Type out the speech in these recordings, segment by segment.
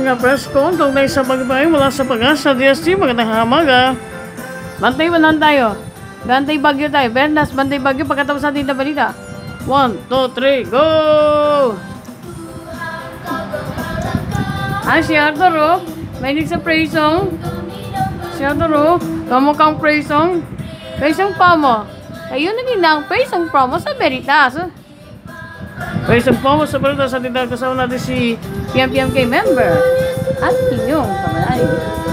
mga presko, tunay sa pagbay mula sa Pag-asa DST, magandang hamaga. Bantay ba tayo? Bantay Bagyo tayo. Bernas, Bantay Bagyo pagkatapos natin na balita. 1, 2, 3, go! Si Arthur, oh. Mahilig sa praise song. Si Arthur, oh. Kamukhang praise song. Praise song pa mo. Ayun na din ang praise song promo sa Veritas. Praise song promo sa Veritas. At dito kasama natin si PMPMK member at inyong kamalay.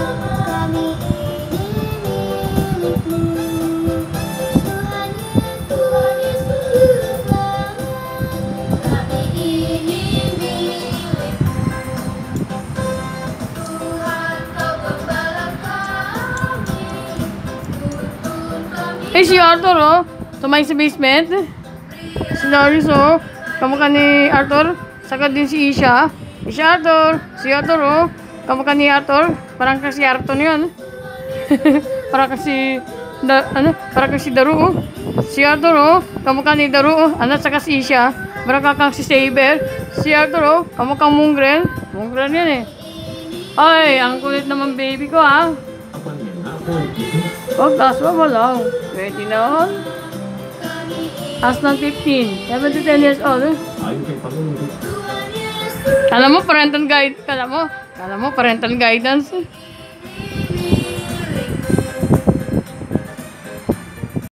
Si Arthur, oh, tumayo sa basement. Si Darius, oh, kamukha ni Arthur. Saka din si Isha. Si Arthur, oh, kamukha ni Arthur. Parang kasi Arthur yun. Parang kasi, parang kasi Daru, oh. Si Arthur, oh, kamukha ni Daru, oh. Saka si Isha. Parang kakang si Saber. Si Arthur, oh, kamukhang Mungren. Mungren yan, eh. Ay, ang kulit naman baby ko, ha. Aswa mo lang. 20 na on. As ng 15. 7 to 10 years old. Kala mo parental guide. Kala mo parental guidance.